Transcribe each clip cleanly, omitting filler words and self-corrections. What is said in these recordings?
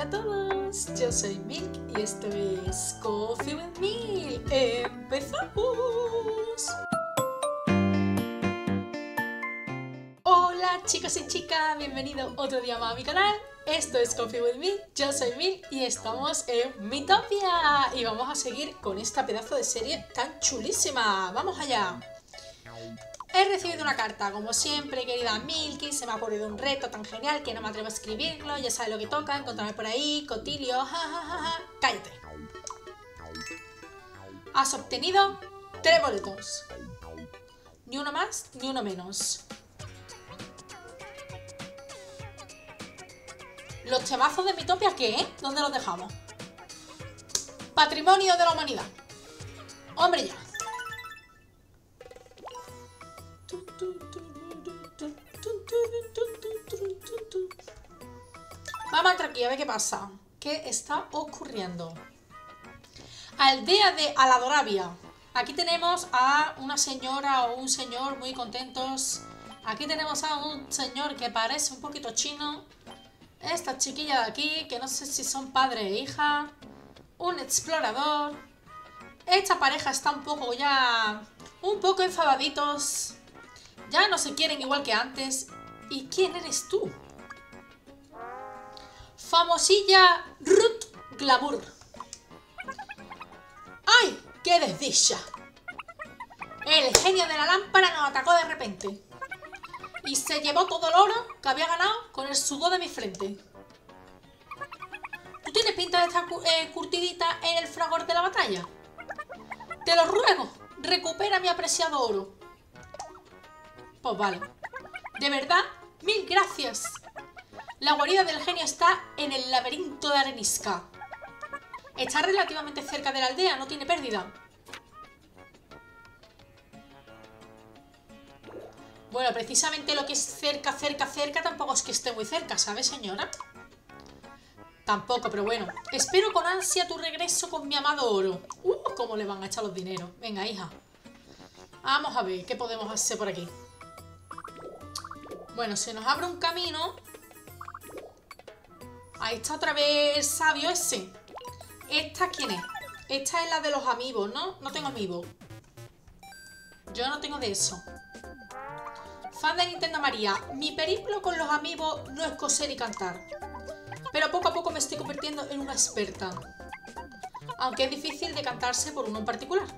a todos, yo soy Milk y esto es Coffee with Milk. ¡Empezamos! Hola chicos y chicas, bienvenidos otro día más a mi canal. Esto es Coffee with Milk, yo soy Milk y estamos en Miitopia. Y vamos a seguir con esta pedazo de serie tan chulísima. ¡Vamos allá! He recibido una carta, como siempre, querida Milky. Se me ha ocurrido un reto tan genial que no me atrevo a escribirlo. Ya sabes lo que toca, encontrarme por ahí, Cotilio, jajajaja. ¡Cállate! Has obtenido 3 boletos. Ni uno más, ni uno menos. ¿Los temazos de Miitopia qué? ¿Dónde los dejamos? Patrimonio de la humanidad. Hombre, ya. Vamos a entrar aquí a ver qué pasa. ¿Qué está ocurriendo? Aldea de Aladorabia. Aquí tenemos a una señora o un señor muy contentos. Aquí tenemos a un señor que parece un poquito chino. Esta chiquilla de aquí, que no sé si son padre e hija. Un explorador. Esta pareja está un poco enfadaditos. Ya no se quieren igual que antes. ¿Y quién eres tú? Famosilla Ruth Glamour. ¡Ay! ¡Qué desdicha! El genio de la lámpara nos atacó de repente. Y se llevó todo el oro que había ganado con el sudor de mi frente. ¿Tú tienes pinta de estar curtidita en el fragor de la batalla? Te lo ruego, recupera mi apreciado oro. Pues vale. De verdad, 1000 gracias. La guarida del genio está en el laberinto de arenisca. Está relativamente cerca de la aldea, no tiene pérdida. Bueno, precisamente lo que es cerca tampoco es que esté muy cerca, ¿sabes, señora? Tampoco, pero bueno. Espero con ansia tu regreso con mi amado oro. ¿Cómo le van a echar los dineros? Venga, hija. Vamos a ver qué podemos hacer por aquí. Bueno, se nos abre un camino. Ahí está otra vez el sabio ese. ¿Esta quién es? Esta es la de los amigos, ¿no? No tengo amigos. Yo no tengo de eso. Fan de Nintendo María. Mi periplo con los amigos no es coser y cantar. Pero poco a poco me estoy convirtiendo en una experta. Aunque es difícil decantarse por uno en particular.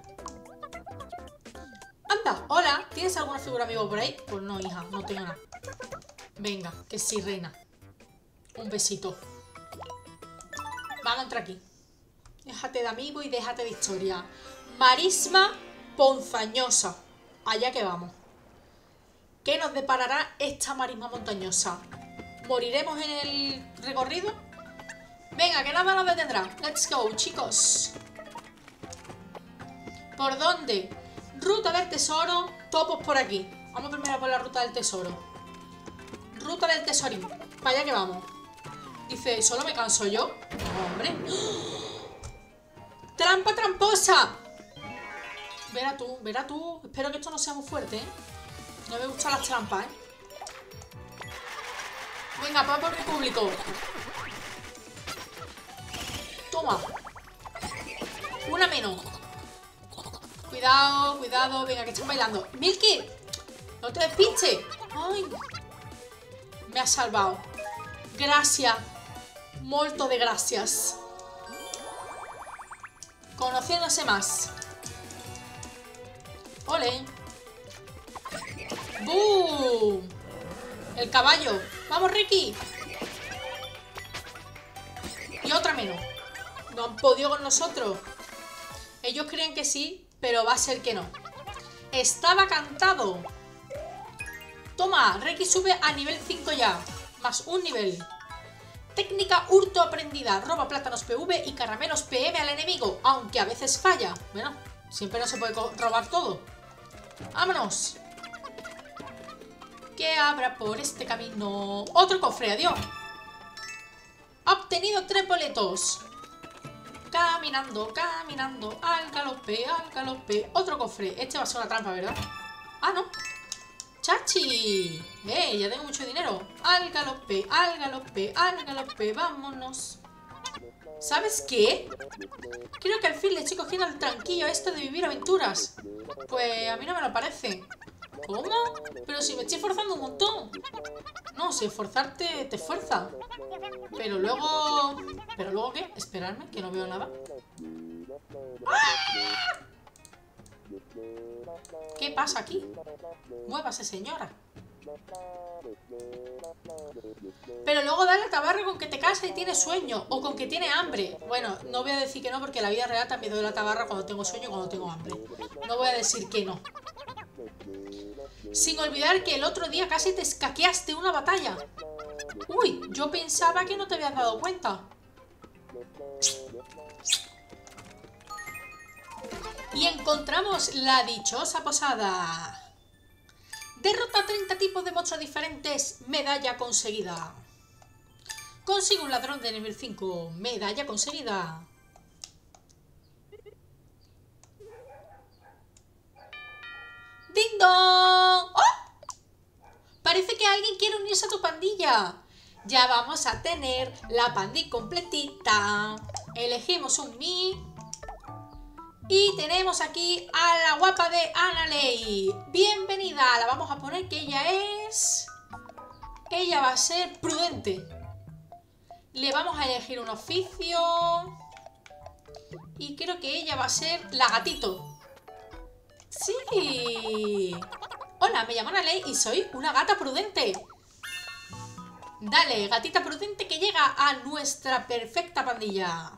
Anda, hola. ¿Tienes alguna figura amigo por ahí? Pues no, hija, no tengo nada. Venga, que sí, reina. Un besito. Vamos a entrar aquí. Déjate de amigo y déjate de historia. Marisma ponzañosa. Allá que vamos. ¿Qué nos deparará esta marisma montañosa? ¿Moriremos en el recorrido? Venga, que nada nos detendrá. Let's go, chicos. ¿Por dónde? Ruta del tesoro. Topos por aquí. Vamos primero por la ruta del tesoro. Ruta del tesorín. Para allá que vamos. Dice, ¿solo me canso yo? No, hombre. ¡Trampa tramposa! Verá tú, verá tú. Espero que esto no sea muy fuerte, ¿eh? No me gustan las trampas, ¿eh? Venga, va por mi público. Toma. Una menos. Cuidado, cuidado. Venga, que están bailando. ¡Milky! ¡No te despistes! ¡Ay! Me has salvado. Gracias. Molto de gracias. Conociéndose más. ¡Ole! ¡Bum! El caballo. ¡Vamos, Ricky! Y otra menos. No han podido con nosotros. Ellos creen que sí, pero va a ser que no. Estaba cantado. Toma, Ricky sube a nivel 5 ya. Más un nivel. Técnica hurto aprendida. Roba plátanos PV y caramelos PM al enemigo. Aunque a veces falla. Bueno, siempre no se puede robar todo. ¡Vámonos! ¿Qué habrá por este camino? ¡Otro cofre! ¡Adiós! Ha obtenido 3 boletos. Caminando, caminando. Al galope, al galope. Otro cofre. Este va a ser una trampa, ¿verdad? Ah, no. ¡Chachi! Ya tengo mucho dinero. Al galope, al galope, al galope. Vámonos. ¿Sabes qué? Creo que al fin le estoy cogiendo el tranquillo a esto de vivir aventuras. Pues a mí no me lo parece. ¿Cómo? Pero si me estoy esforzando un montón. No, si esforzarte te esfuerza. Pero luego... ¿Pero luego qué? Esperadme, que no veo nada. ¡Ah! ¿Qué pasa aquí? Muévase, señora. Pero luego dale a tabarra con que te casa y tienes sueño. O con que tiene hambre. Bueno, no voy a decir que no, porque en la vida real también doy la tabarra cuando tengo sueño y cuando tengo hambre. No voy a decir que no. Sin olvidar que el otro día casi te escaqueaste una batalla. Uy, yo pensaba que no te habías dado cuenta. Y encontramos la dichosa posada. Derrota a 30 tipos de monstruos diferentes. Medalla conseguida. Consigo un ladrón de nivel 5. Medalla conseguida. ¡Ding dong! ¡Oh! Parece que alguien quiere unirse a tu pandilla. Ya vamos a tener la pandilla completita. Elegimos un Mi. Y tenemos aquí a la guapa de Annalei. Bienvenida. La vamos a poner que ella es... Ella va a ser prudente. Le vamos a elegir un oficio. Y creo que ella va a ser la gatito. ¡Sí! Hola, me llamo Annalei y soy una gata prudente. Dale, gatita prudente que llega a nuestra perfecta pandilla.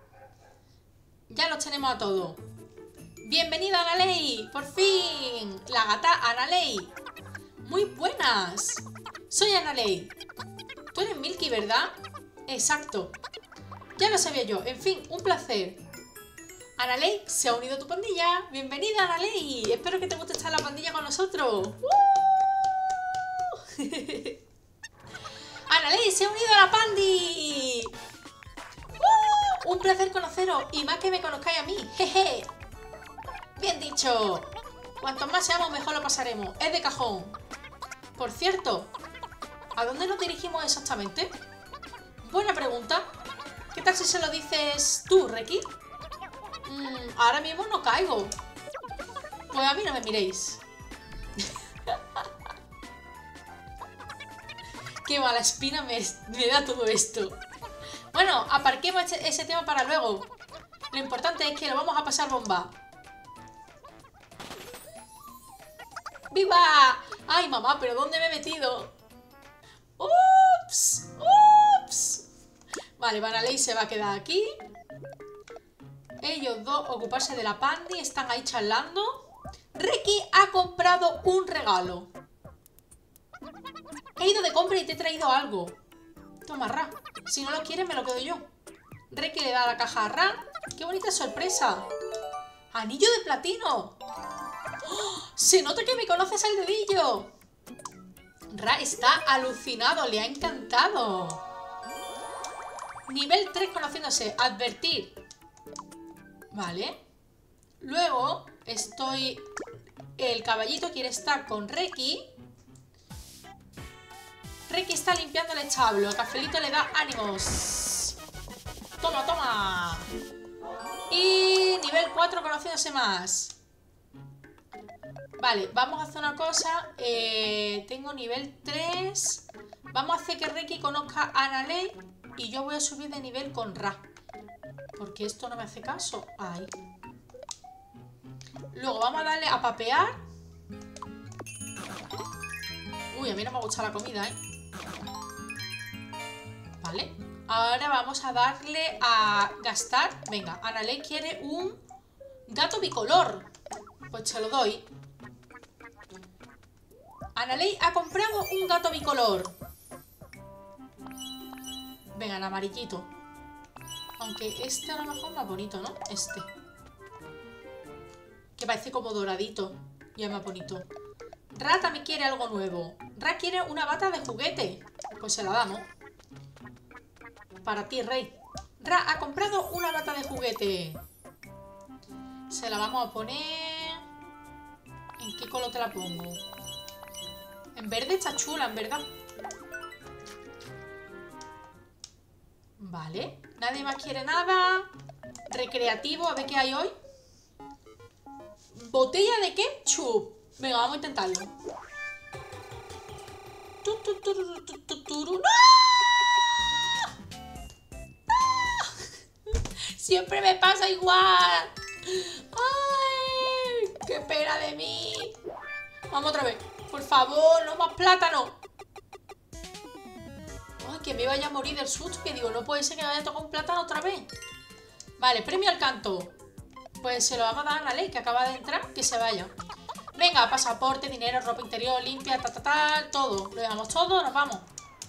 Ya los tenemos a todos. ¡Bienvenida, Annalei! ¡Por fin! La gata Annalei. ¡Muy buenas! Soy Annalei. Tú eres Milky, ¿verdad? Exacto. Ya lo sabía yo. En fin, un placer. Annalei se ha unido a tu pandilla. ¡Bienvenida, Annalei! Espero que te guste estar en la pandilla con nosotros. ¡Annalei se ha unido a la pandi! Un placer conoceros y más que me conozcáis a mí. ¡Jeje! Bien dicho. Cuanto más seamos, mejor lo pasaremos. Es de cajón. Por cierto, ¿a dónde nos dirigimos exactamente? Buena pregunta. ¿Qué tal si se lo dices tú, Reki? Ahora mismo no caigo. Pues a mí no me miréis. Qué mala espina me da todo esto. Bueno, aparquemos ese tema para luego. Lo importante es que lo vamos a pasar bomba. ¡Viva! ¡Ay, mamá! ¿Pero dónde me he metido? ¡Ups! ¡Ups! Vale, Annalei se va a quedar aquí. Ellos dos ocuparse de la pandi. Están ahí charlando. Reki ha comprado un regalo. He ido de compra y te he traído algo. Toma, Ra. Si no lo quieres, me lo quedo yo. Reki le da la caja a Ra. ¡Qué bonita sorpresa! ¡Anillo de platino! ¡Oh! ¡Se nota que me conoces al dedillo! Ra está alucinado, le ha encantado. Nivel 3 conociéndose. Advertir. Vale. Luego estoy... El caballito quiere estar con Reki. Reki está limpiando el establo. El cafelito le da ánimos. Toma, toma. Y nivel 4 conociéndose más. Vale, vamos a hacer una cosa. Tengo nivel 3. Vamos a hacer que Reki conozca a Annalei. Y yo voy a subir de nivel con Ra. Porque esto no me hace caso. Ahí. Luego vamos a darle a papear. Uy, a mí no me gusta la comida, ¿eh? Vale. Ahora vamos a darle a gastar. Venga, Annalei quiere un gato bicolor. Pues te lo doy. Annalei ha comprado un gato bicolor. Venga, en amarillito. Aunque este a lo mejor es más bonito, ¿no? Este. Que parece como doradito. Y es más bonito. Ra también quiere algo nuevo. Ra quiere una bata de juguete. Pues se la damos. Para ti, Rey. Ra ha comprado una bata de juguete. Se la vamos a poner... ¿En qué color te la pongo? En verde está chula, en verdad. Vale. Nadie más quiere nada. Recreativo, a ver qué hay hoy. Botella de ketchup. Venga, vamos a intentarlo. ¡No! Siempre me pasa igual. ¡Ay! ¡Qué pena de mí! Vamos otra vez. Por favor, no más plátano. Ay, que me vaya a morir del susto. Que digo, no puede ser que me vaya a tocar un plátano otra vez. Vale, premio al canto. Pues se lo vamos a dar a la ley que acaba de entrar. Que se vaya. Venga, pasaporte, dinero, ropa interior, limpia, todo. Lo llevamos todo, nos vamos.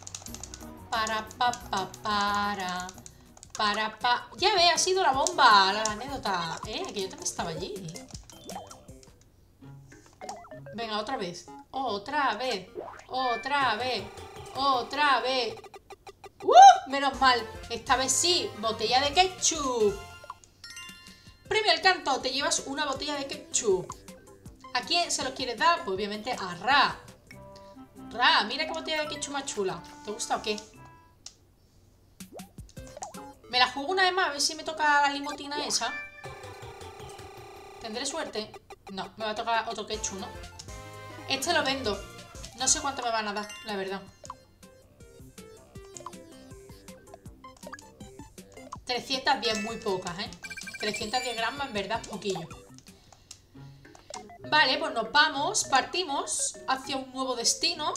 Ya ve, ha sido la bomba, la anécdota. Que yo también estaba allí. Venga, otra vez. Otra vez. Menos mal. Esta vez sí. Botella de ketchup. Premio al canto. Te llevas una botella de ketchup. ¿A quién se los quieres dar? Pues obviamente a Ra. Ra, mira qué botella de ketchup más chula. ¿Te gusta o qué? Me la juego una vez más, a ver si me toca la limotina esa. ¿Tendré suerte? No, me va a tocar otro ketchup, ¿no? Este lo vendo. No sé cuánto me van a dar, la verdad. 310, muy pocas, ¿eh? 310 gramos en verdad, poquillo. Vale, pues nos vamos, partimos hacia un nuevo destino.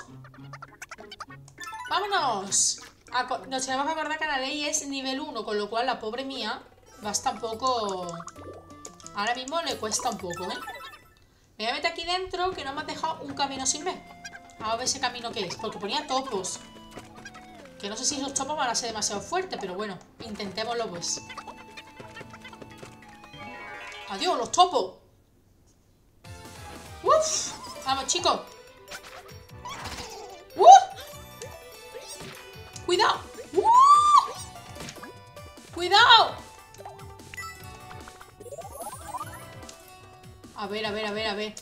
¡Vámonos! Nos tenemos que acordar que la ley es nivel 1, con lo cual la pobre mía va a estar un poco... Ahora mismo le cuesta un poco, ¿eh? Me voy a meter aquí dentro, que no me has dejado un camino sin ver. Vamos a ver ese camino que es, porque ponía topos. Que no sé si esos topos van a ser demasiado fuertes, pero bueno, intentémoslo pues. ¡Adiós, los topos! ¡Uf! ¡Vamos, chicos! ¡Cuidado! ¡Cuidado! A ver.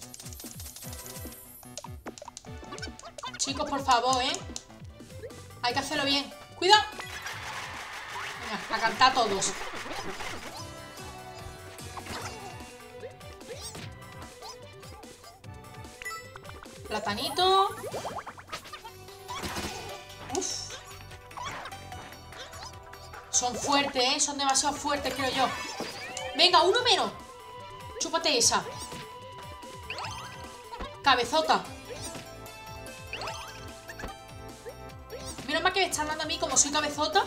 Chicos, por favor, ¿eh? Hay que hacerlo bien. ¡Cuidado! Venga, a cantar todos. Platanito. Uf. Son fuertes, ¿eh? Son demasiado fuertes, creo yo. Venga, uno menos. Chúpate esa. Cabezota. Menos mal que me están dando a mí como soy cabezota.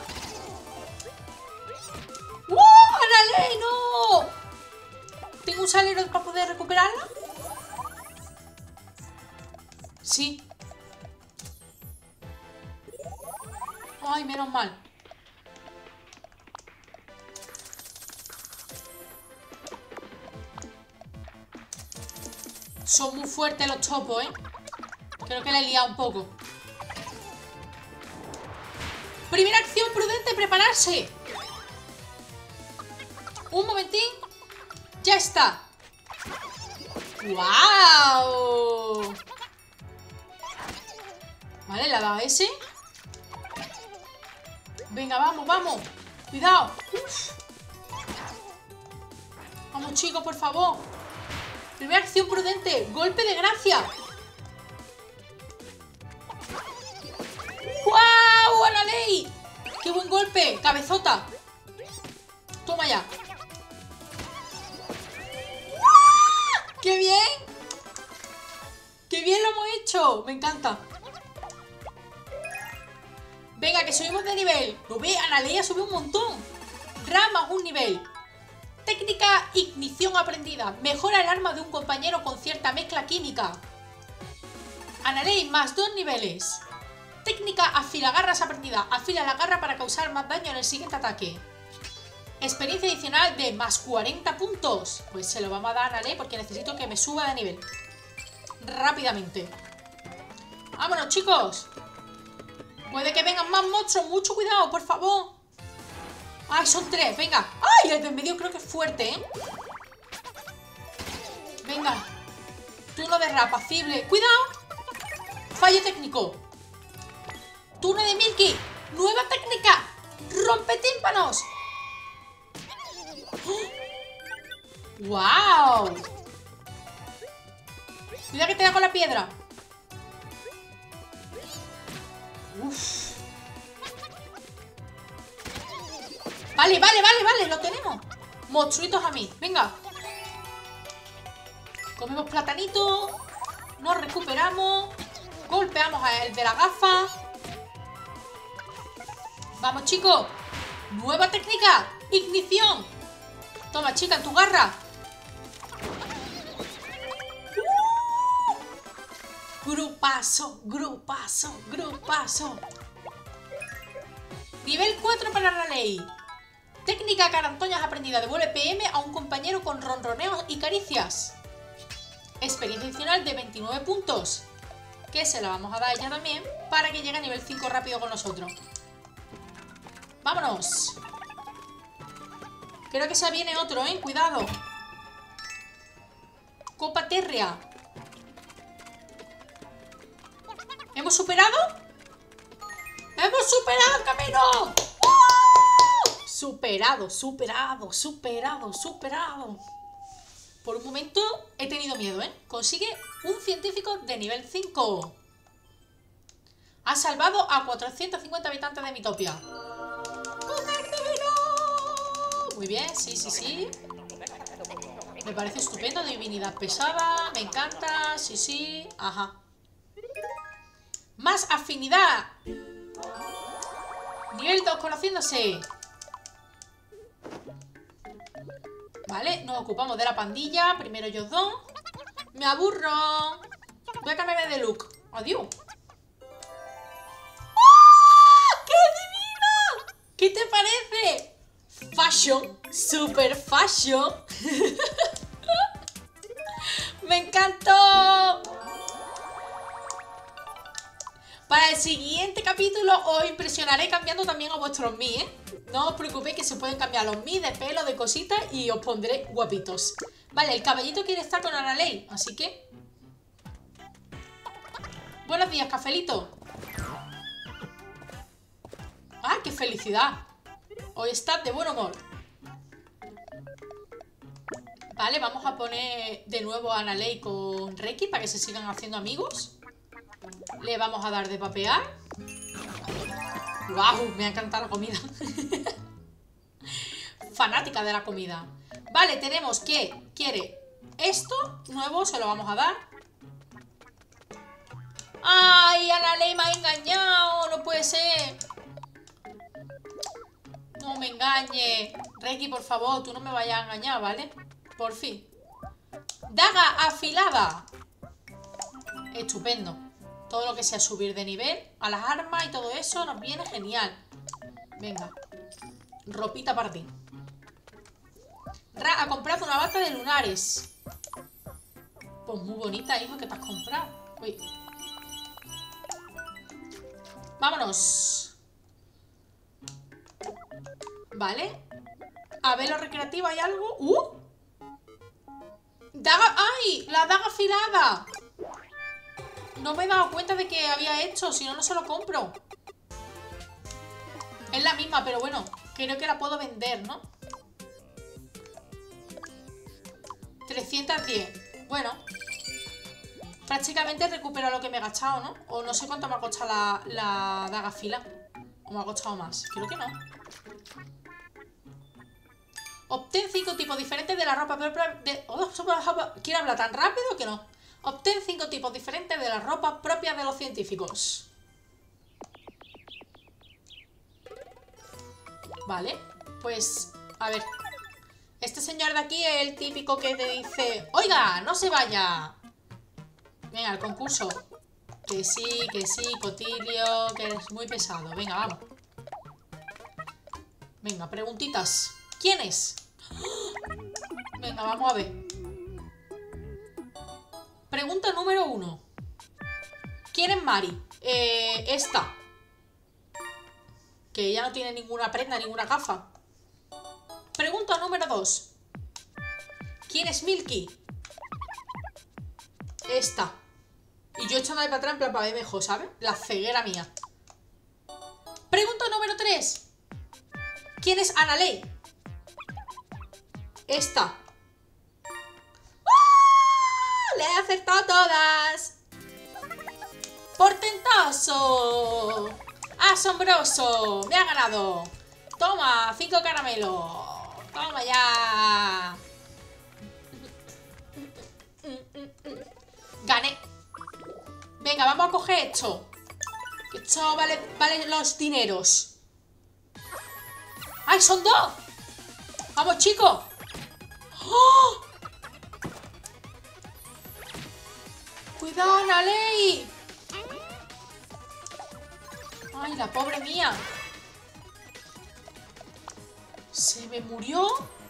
¡Ánale! ¡No! ¿Tengo un salero para poder recuperarla? Sí. Ay, menos mal. Son muy fuertes los topos, ¿eh? Creo que la he liado un poco. Primera acción prudente, prepararse. Un momentín. Ya está. ¡Guau! Vale, le ha dado ese. Venga, vamos. Cuidado. Uf. Vamos, chicos, por favor. Primera acción prudente. Golpe de gracia. ¡Guau! ¡A la ley! ¡Qué buen golpe! ¡Cabezota! Toma ya. ¡Qué bien! ¡Qué bien lo hemos hecho! Me encanta. Venga, que subimos de nivel. Lo ve, Analea sube un montón. Rama, un nivel. Técnica ignición aprendida. Mejora el arma de un compañero con cierta mezcla química. Analea, más 2 niveles. Técnica afilagarras aprendida. Afila la garra para causar más daño en el siguiente ataque. Experiencia adicional de más 40 puntos. Pues se lo vamos a dar a Analea porque necesito que me suba de nivel. Rápidamente. ¡Vámonos, chicos! Puede que vengan más monstruos. Mucho cuidado, por favor. ¡Ay, son 3! Venga. ¡Ay! El de en medio creo que es fuerte, ¿eh? Venga. Turno de Ra, apacible. ¡Cuidado! Fallo técnico. Turno de Milky. Nueva técnica. ¡Rompetímpanos! ¡Wow! Cuidado que te da con la piedra. Uf. Vale, lo tenemos. Monstruitos a mí, venga. Comemos platanito. Nos recuperamos. Golpeamos a el de la gafa. Vamos, chicos. Nueva técnica. Ignición. Toma, chica, en tu garra. Grupazo, grupazo, grupazo. Nivel 4 para Raleigh. Técnica carantoñas aprendida. Devuelve PM a un compañero con ronroneos y caricias. Experiencia adicional de 29 puntos. Que se la vamos a dar a ella también para que llegue a nivel 5 rápido con nosotros. ¡Vámonos! Creo que se viene otro, ¿eh? Cuidado. Copa Terria. ¿Hemos superado? ¡Hemos superado el camino! ¡Oh! Superado, superado, superado, superado. Por un momento he tenido miedo, ¿eh? Consigue un científico de nivel 5. Ha salvado a 450 habitantes de Mitopia. Muy bien, sí, sí, sí. Me parece estupendo. Divinidad pesada, me encanta. Sí, sí, ajá. Más afinidad. Nivel 2 conociéndose. Vale, nos ocupamos de la pandilla. Primero ellos dos. Me aburro. Voy a cambiarme de look. Adiós. ¡Oh! ¡Qué divino! ¿Qué te parece? Fashion. Super fashion. ¡Me encantó! Para el siguiente capítulo os impresionaré cambiando también a vuestros Mi, ¿eh? No os preocupéis que se pueden cambiar los Mi de pelo, de cositas y os pondré guapitos. Vale, el caballito quiere estar con Raleigh, así que... Buenos días, cafelito. ¡Ah, qué felicidad! Hoy estás de buen humor. Vale, vamos a poner de nuevo a Raleigh con Reiki para que se sigan haciendo amigos. Le vamos a dar de papear. ¡Guau! Me ha encantado la comida. Fanática de la comida. Vale, tenemos que quiere esto nuevo, se lo vamos a dar. ¡Ay! A Raleigh me ha engañado. No puede ser. No me engañe. Reiki, por favor, tú no me vayas a engañar, ¿vale? Por fin. Daga afilada. Estupendo. Todo lo que sea subir de nivel a las armas y todo eso nos viene genial. Venga. Ropita para ti. Ra ha comprado una bata de lunares. Pues muy bonita, hijo, que te has comprado. Uy. Vámonos. Vale. A ver lo recreativo, ¿hay algo? Daga. ¡Ay! La daga afilada. No me he dado cuenta de que había hecho, si no, no se lo compro. Es la misma, pero bueno, creo que la puedo vender, ¿no? 310. Bueno, prácticamente recupero lo que me he gastado, ¿no? O no sé cuánto me ha costado la daga fila. ¿O me ha costado más? Creo que no. Obtén 5 tipos diferentes de la ropa propia de... ¿Quiero hablar tan rápido que no? Obtén 5 tipos diferentes de la ropa propia de los científicos. Vale, pues, a ver. Este señor de aquí es el típico que te dice: oiga, no se vaya. Venga, al concurso. Que sí, Cotilio, que eres muy pesado. Venga, vamos. Venga, preguntitas. ¿Quién es? Venga, vamos a ver. Pregunta número 1. ¿Quién es Mari? Esta. Que ella no tiene ninguna prenda, ninguna gafa. Pregunta número 2. ¿Quién es Milky? Esta. Y yo echando de para atrás en plan para ver mejor, ¿sabes? La ceguera mía. Pregunta número 3. ¿Quién es Annalei? Esta. ¡Ah! ¡Le he acertado todas! ¡Portentoso! ¡Asombroso! ¡Me ha ganado! Toma, 5 caramelos. Toma ya. Gané. Venga, vamos a coger esto. Esto vale los dineros. ¡Ay, son 2! ¡Vamos, chicos! ¡Oh! ¡Cuidado, Annalei! ¡Ay, la pobre mía! ¿Se me murió?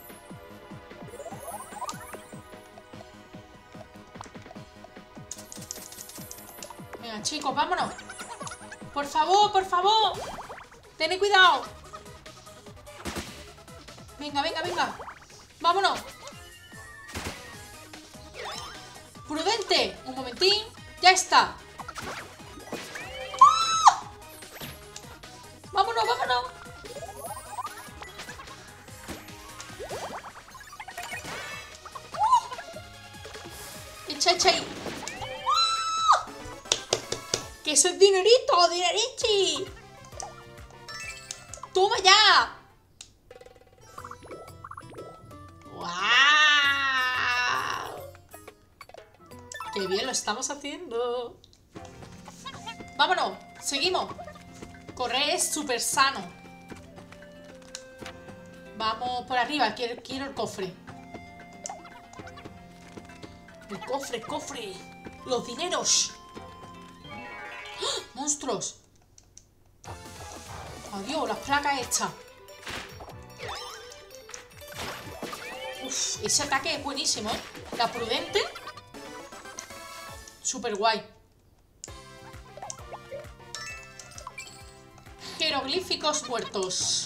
Venga, chicos, vámonos. Por favor, por favor. Tened cuidado. Venga, venga, venga. Vámonos. Prudente. Un momentín. Ya está. ¡Oh! Vámonos, vámonos. Echa, echa ahí. ¡Oh! ¡Que eso es dinerito, dinerichi! ¡Toma ya! ¡Wow! ¡Qué bien lo estamos haciendo! ¡Vámonos! ¡Seguimos! Correr es súper sano. Vamos por arriba. Quiero el cofre. El cofre, el cofre. Los dineros. ¡Ah! ¡Monstruos! Adiós, las placas hechas. Uf, ese ataque es buenísimo, ¿eh? La prudente. Súper guay. Jeroglíficos muertos.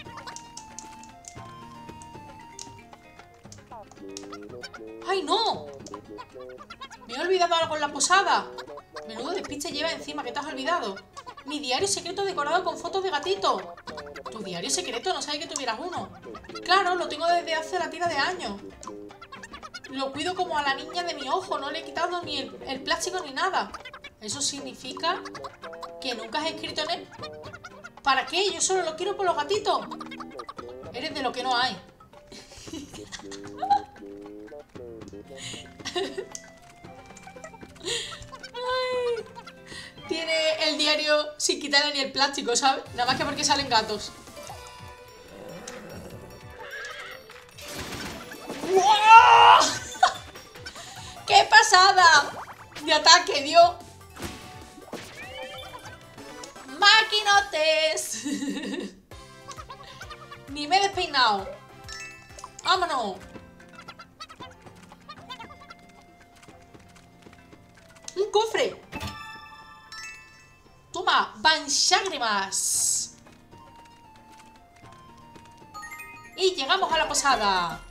¡Ay, no! Me he olvidado algo en la posada. Menudo despiste lleva encima, que te has olvidado. Mi diario secreto decorado con fotos de gatito. ¿Tu diario secreto? No sabía que tuvieras uno. Claro, lo tengo desde hace la tira de años. Lo cuido como a la niña de mi ojo. No le he quitado ni el plástico ni nada. ¿Eso significa que nunca has escrito en él? ¿Para qué? Yo solo lo quiero por los gatitos. Eres de lo que no hay. Ay. Tiene el diario sin quitarle ni el plástico, ¿sabes? Nada más que porque salen gatos. ¡Wow! ¡Qué pasada! De ataque, dio. ¡Maquinotes! Ni me he despeinado. ¡Vámonos! ¡Un cofre! Toma, Banshagrimas. Y llegamos a la posada.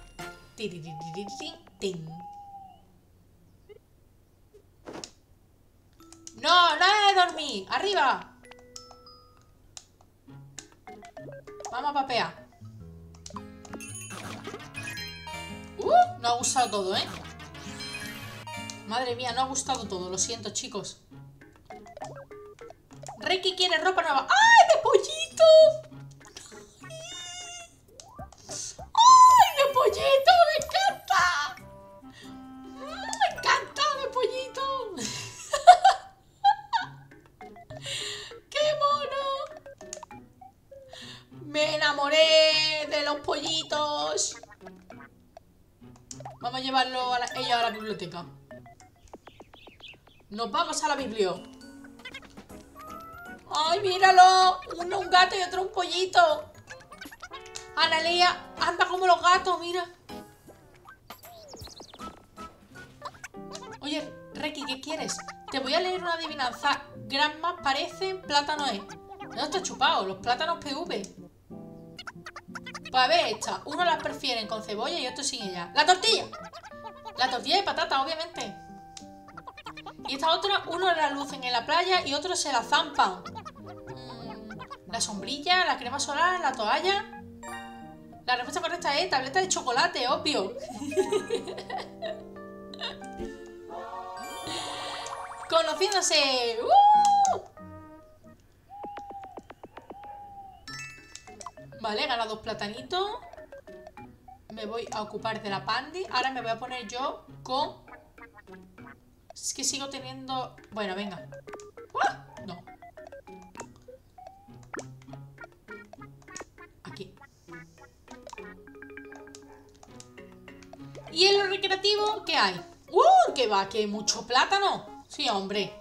No, nada de dormir. Arriba. Vamos a papear. No ha gustado todo, ¿eh? Madre mía, no ha gustado todo. Lo siento, chicos. Ricky quiere ropa nueva. ¡Ay, de pollito! ¡Ay, de pollito! ¡Me encanta! ¡Me encanta de pollito! ¡Qué mono! Me enamoré de los pollitos. Vamos a llevarlo a ellos a la biblioteca. Nos vamos a la biblioteca. ¡Ay, míralo! Uno un gato y otro un pollito. Annalei anda como los gatos, mira. Oye, Reiki, ¿qué quieres? Te voy a leer una adivinanza. Granmas parecen, plátano es. No está chupado, los plátanos PV. Pues a ver esta. Uno las prefieren con cebolla y otro sin ella. ¡La tortilla! La tortilla de patata, obviamente. Y esta otra, uno la lucen en la playa y otros se la zampan. La sombrilla, la crema solar, la toalla. La respuesta correcta es tableta de chocolate, obvio. Conociéndose. Vale, he ganado 2 platanitos. Me voy a ocupar de la Pandi. Ahora me voy a poner yo con... Es que sigo teniendo... Bueno, venga. No. Aquí. ¿Y en lo recreativo qué hay? ¿Qué va? ¿Que mucho plátano? Sí, hombre.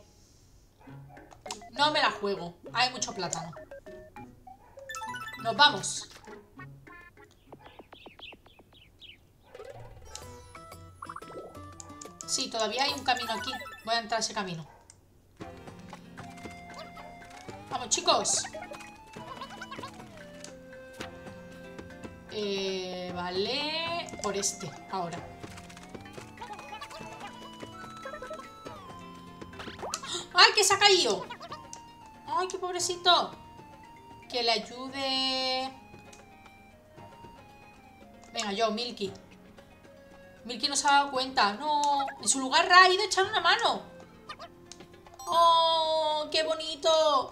No me la juego. Hay mucho plátano. Nos vamos. Sí, todavía hay un camino aquí. Voy a entrar a ese camino. Vamos, chicos. Vale. Por este, ahora. ¡Ay, que se ha caído! ¡Ay, qué pobrecito! Que le ayude... Venga, yo, Milky. Milky no se ha dado cuenta. ¡No! En su lugar, Ra ha ido a echar una mano. ¡Oh, qué bonito!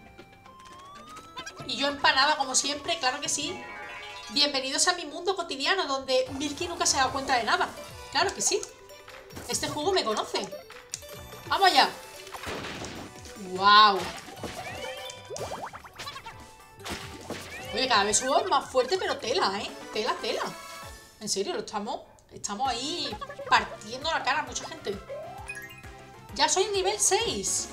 Y yo empanada, como siempre, claro que sí. Bienvenidos a mi mundo cotidiano, donde Milky nunca se ha dado cuenta de nada. Claro que sí. Este juego me conoce. ¡Vamos allá! ¡Wow! Oye, cada vez subo más fuerte, pero tela, ¿eh? Tela, tela. En serio, estamos ahí partiendo la cara a mucha gente. Ya soy nivel 6.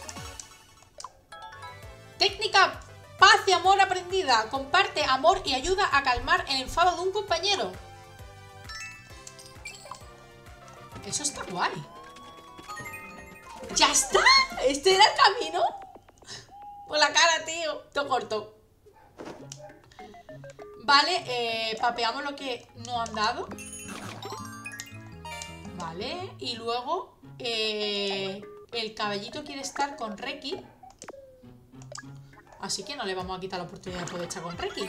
Técnica paz y amor aprendida. Comparte amor y ayuda a calmar el enfado de un compañero. Eso está guay. ¡Ya está! ¿Este era el camino? Por la cara, tío. Todo corto. Vale, papeamos lo que no han dado. Vale, y luego el caballito quiere estar con Reki. Así que no le vamos a quitar la oportunidad de poder estar con Reki.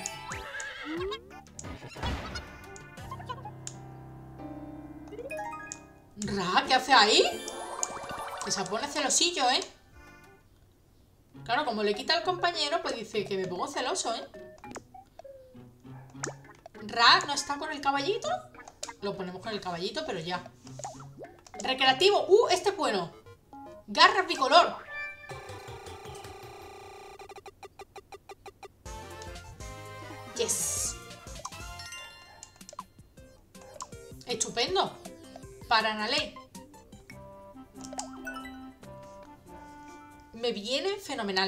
Ra, ¿qué hace ahí? Que se pone celosillo, ¿eh? Claro, como le quita al compañero, pues dice que me pongo celoso, ¿eh? Ra no está con el caballito. Lo ponemos con el caballito, pero ya. Recreativo. Este es bueno. Garras bicolor. Yes. Estupendo. Para Nalé. Me viene fenomenal.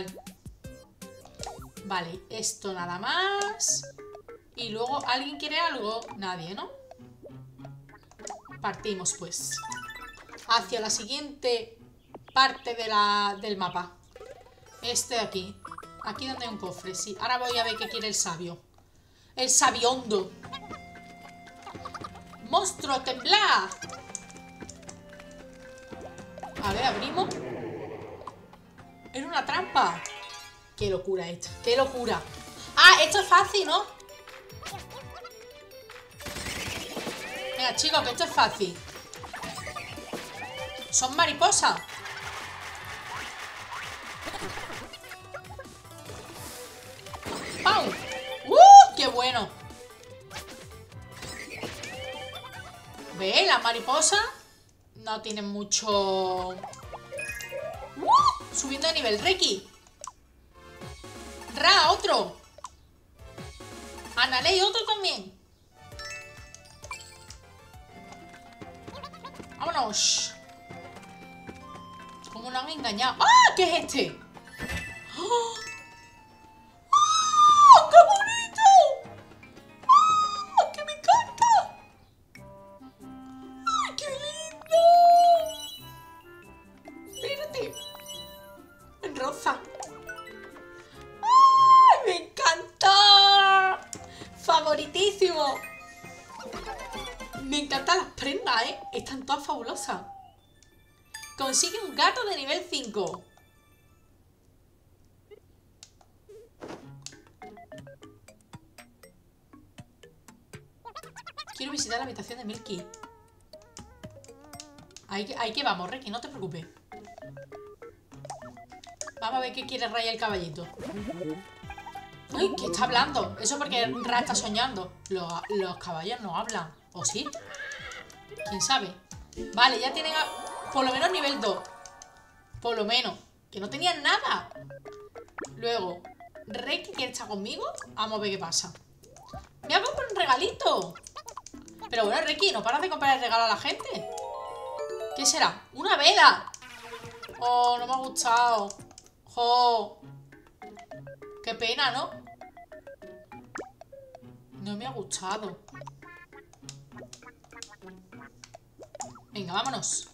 Vale, esto nada más. Y luego, ¿alguien quiere algo? Nadie, ¿no? Partimos, pues. Hacia la siguiente parte del mapa. Este de aquí. Aquí donde hay un cofre, sí. Ahora voy a ver qué quiere el sabio. El sabiondo. ¡Monstruo, temblad! A ver, abrimos. Era una trampa. ¡Qué locura esta! ¡Qué locura! ¡Ah! Esto es fácil, ¿no? Venga, chicos, que esto es fácil. Son mariposas. ¡Pau! ¡Qué bueno! ¿Ve? Las mariposas no tienen mucho... Subiendo de nivel. Reki. Ra, otro. Analei, otro también. Vámonos. ¿Cómo lo han engañado? ¡Ah! ¿Qué es este? ¡Oh! ¡Oh! ¡Qué bonito! ¡Oh! ¡Que me encanta! ¡Ay, qué lindo! Espérate. En rosa. ¡Ay, me encanta! Favoritísimo. Me encantan las prendas, ¿eh? Están todas fabulosas. Consigue un gato de nivel 5. Quiero visitar la habitación de Milky. Ahí que vamos, Reiki, no te preocupes. Vamos a ver qué quiere Ray el caballito. ¡Ay! ¿Qué está hablando? Eso porque Ray está soñando. Los caballos no hablan. ¿O sí? ¿Quién sabe? Vale, ya tienen por lo menos nivel 2. Por lo menos. Que no tenían nada. Luego, Reiki quiere estar conmigo. Vamos a ver qué pasa. Me voy a comprar un regalito. Pero bueno, Reiki, no paras de comprar el regalo a la gente. ¿Qué será? ¡Una vela! Oh, no me ha gustado. ¡Oh! Qué pena, ¿no? No me ha gustado. Venga, vámonos.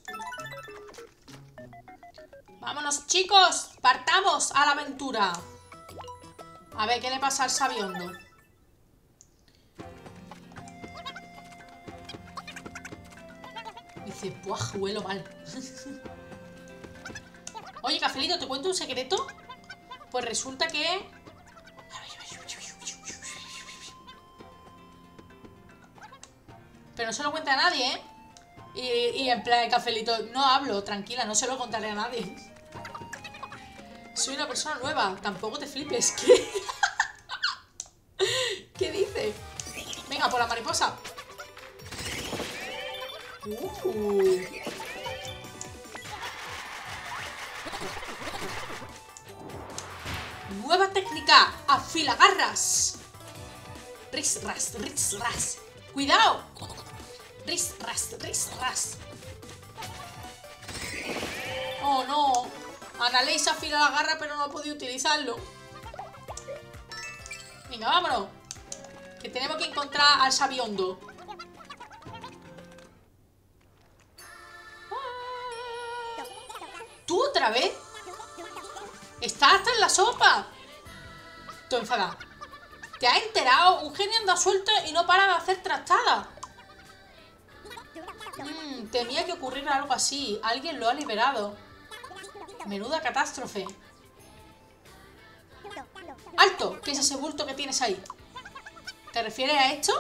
Vámonos, chicos. Partamos a la aventura. A ver, ¿qué le pasa al sabiondo? Dice, ¡buah! Huelo mal. Oye, Cafelito, ¿te cuento un secreto? Pues resulta que... Pero no se lo cuenta a nadie, ¿eh? Y en plan, Cafelito, no hablo, tranquila, no se lo contaré a nadie. Soy una persona nueva, tampoco te flipes. ¿Qué? ¿Qué dice? Venga, por la mariposa. Nueva técnica, afilagarras. Ris, ras, ris, ras. ¡Cuidado! Ris, ras, ris, ras. Oh no. Annalei se afila la garra pero no ha podido utilizarlo. Venga, vámonos. Que tenemos que encontrar al sabiondo. ¿Tú otra vez? ¡Está hasta en la sopa! Estoy enfadada. ¿Te has enterado? Un genio anda suelto y no para de hacer trastadas. Temía que ocurriera algo así. Alguien lo ha liberado. Menuda catástrofe. ¡Alto! ¿Qué es ese bulto que tienes ahí? ¿Te refieres a esto?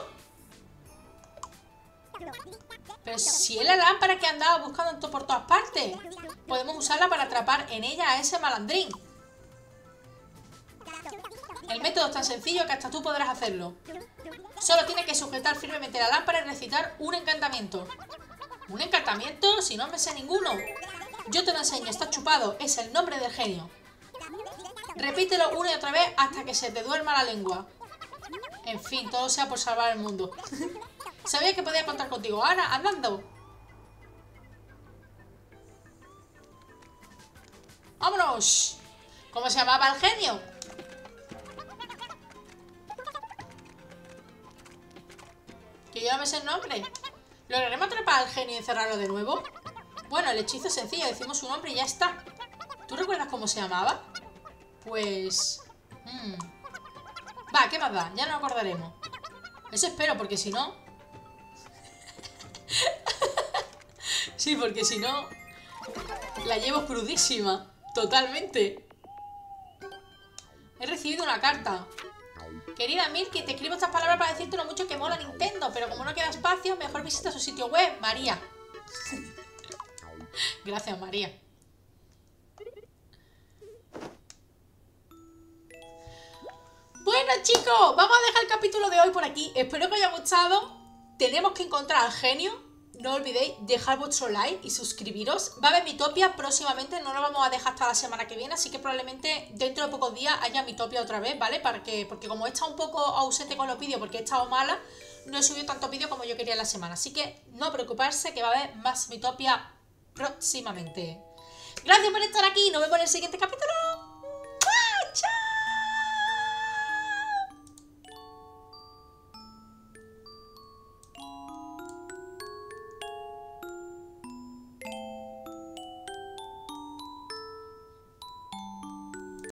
Pero si es la lámpara que andaba buscando por todas partes. Podemos usarla para atrapar en ella a ese malandrín. El método es tan sencillo que hasta tú podrás hacerlo. Solo tienes que sujetar firmemente la lámpara y recitar un encantamiento. ¿Un encantamiento? Si no me sé ninguno. Yo te lo enseño, está chupado. Es el nombre del genio. Repítelo una y otra vez hasta que se te duerma la lengua. En fin, todo sea por salvar el mundo. Sabía que podía contar contigo. Ahora, andando. ¡Vámonos! ¿Cómo se llamaba el genio? Que yo no me sé el nombre. ¿Lograremos atrapar al genio y encerrarlo de nuevo? Bueno, el hechizo es sencillo. Decimos su nombre y ya está. ¿Tú recuerdas cómo se llamaba? Pues... Va, ¿qué más da? Ya no acordaremos. Eso espero, porque si no... Sí, porque si no... La llevo crudísima. Totalmente. He recibido una carta. Querida Milky, te escribo estas palabras para decirte lo mucho que mola Nintendo, pero como no queda espacio, mejor visita su sitio web, María. Gracias, María. Bueno, chicos, vamos a dejar el capítulo de hoy por aquí. Espero que os haya gustado. Tenemos que encontrar al genio. No olvidéis dejar vuestro like y suscribiros. Va a haber Miitopia próximamente, no lo vamos a dejar hasta la semana que viene, así que probablemente dentro de pocos días haya Miitopia otra vez, ¿vale? Porque como he estado un poco ausente con los vídeos porque he estado mala, no he subido tantos vídeos como yo quería en la semana. Así que no preocuparse que va a haber más Miitopia próximamente. Gracias por estar aquí, nos vemos en el siguiente capítulo.